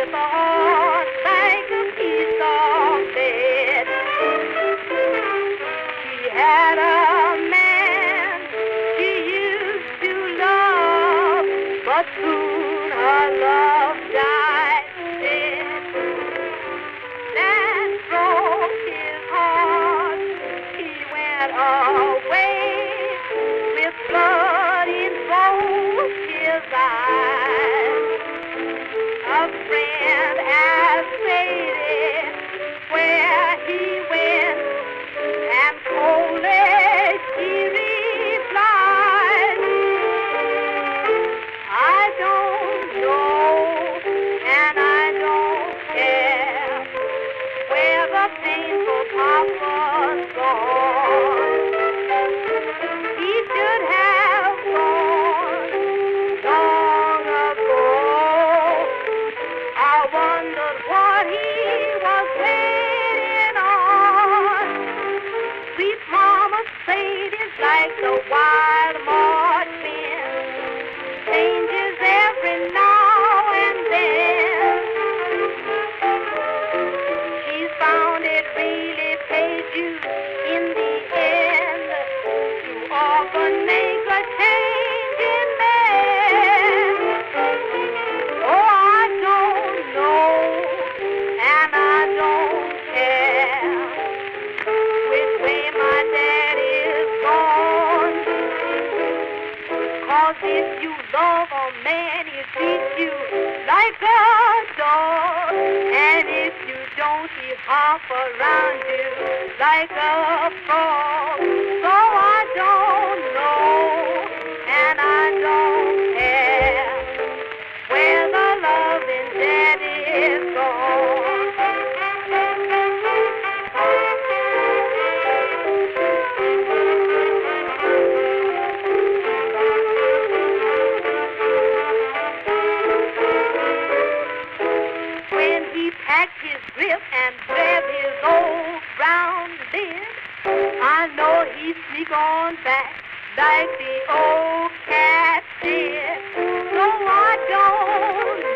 with a heart like a piece of lead. She had a man she used to love, but soon her love died dead. That broke his heart. He went away with blood in both his eyes. A friend asked Sadie where he went, and coldly she replied, I don't know, and I don't care where the painful papa's gone. He should have gone long ago. I wondered what he was waiting on. Sweet mama Sadie's like the wild March wind, changes every now and then. She's found it really pays you in the end to often make a change in men. Oh, I don't know, and I don't care which way my daddy is gone. 'Cause if you love a man, he treats you like a dog. And if you don't, he hop around you like a frog. So I don't know, and I don't care where the loving daddy is gone. When he packed his grip and grabbed his old brown lid, I know he'd sneak on back like the old cat did. So I don't